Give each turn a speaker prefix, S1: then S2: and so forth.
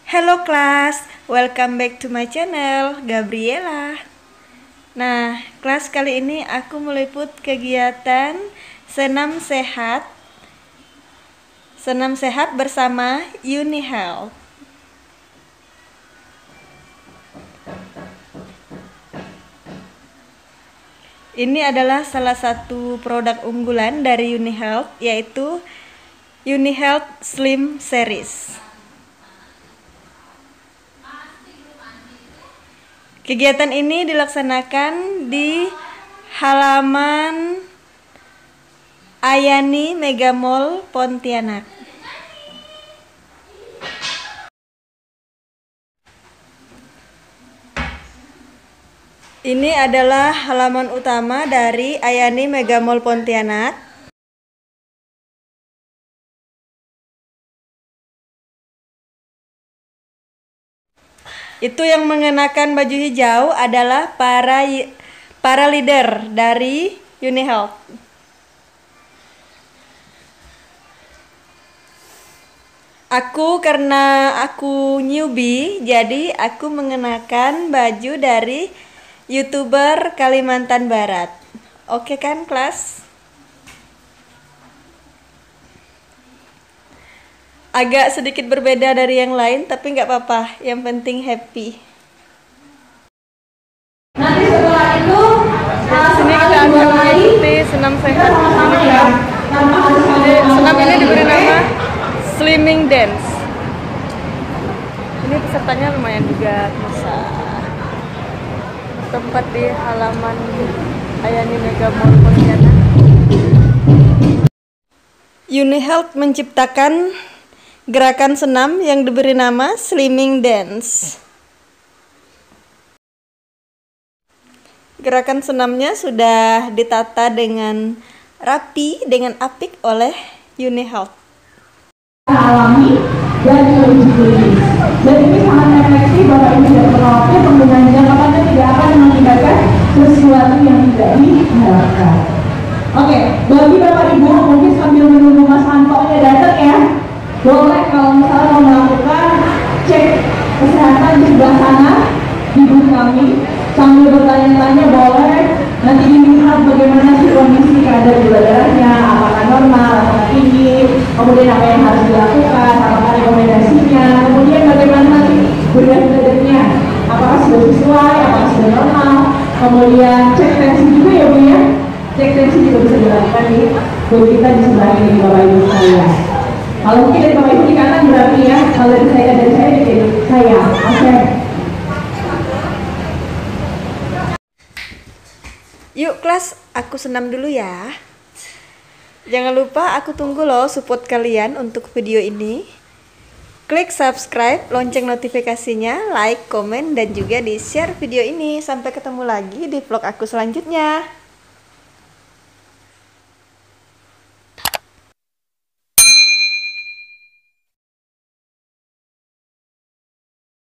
S1: Hello class, welcome back to my channel, Gabriela. Nah, kelas kali ini aku meliput kegiatan senam sehat bersama UniHealth. Ini adalah salah satu produk unggulan dari UniHealth, yaitu UniHealth Slim Series. Kegiatan ini dilaksanakan di halaman Ayani Mega Mall Pontianak. Ini adalah halaman utama dari Ayani Mega Mall Pontianak. Itu yang mengenakan baju hijau adalah para leader dari UniHealth. Karena aku newbie, jadi aku mengenakan baju dari YouTuber Kalimantan Barat. Oke kan kelas? Agak sedikit berbeda dari yang lain, tapi nggak apa-apa. Yang penting happy.
S2: Nanti setelah itu,
S1: sini kita akan mengikuti senam sehat. Senam ini diberi nama Slimming Dance. Ini pesertanya lumayan juga, masa tempat di halaman Ayani Mega Mall Pontianak. UniHealth menciptakan gerakan senam yang diberi nama Slimming Dance. Gerakan senamnya sudah ditata dengan rapi, dengan apik oleh UniHealth.
S2: alami dan uji klinis. Dan ini sangat efektif, Bapak Ibu dan perawatnya. Penggunaan jangka panjang tidak akan mengakibatkan sesuatu yang tidak diharapkan. Oke, bagi Bapak Ibu mungkin sambil menunggu Mas Antonya datang ya, boleh kalau misalnya mau melakukan cek kesehatan di sebelah sana di booth kami, sambil bertanya-tanya boleh. Nanti dilihat bagaimana sih kondisi kadar gula darahnya, apakah normal, apakah tinggi, kemudian apa yang harus dilakukan, apakah rekomendasinya, kemudian bagaimana nanti berat badannya, apakah sudah sesuai, apakah sudah normal, kemudian cek tensi juga ya Bu ya. Cek tensi juga bisa dilakukan di booth kita di sebelah ini Bapak Ibu sekalian. Kalau mungkin dari Bapak Ibu di kanan berarti ya, kalau dari saya dari saya. Oke.
S1: Yuk kelas, aku senam dulu ya. Jangan lupa aku tunggu loh support kalian untuk video ini. Klik subscribe, lonceng notifikasinya, like, komen, dan juga di share video ini. Sampai ketemu lagi di vlog aku selanjutnya.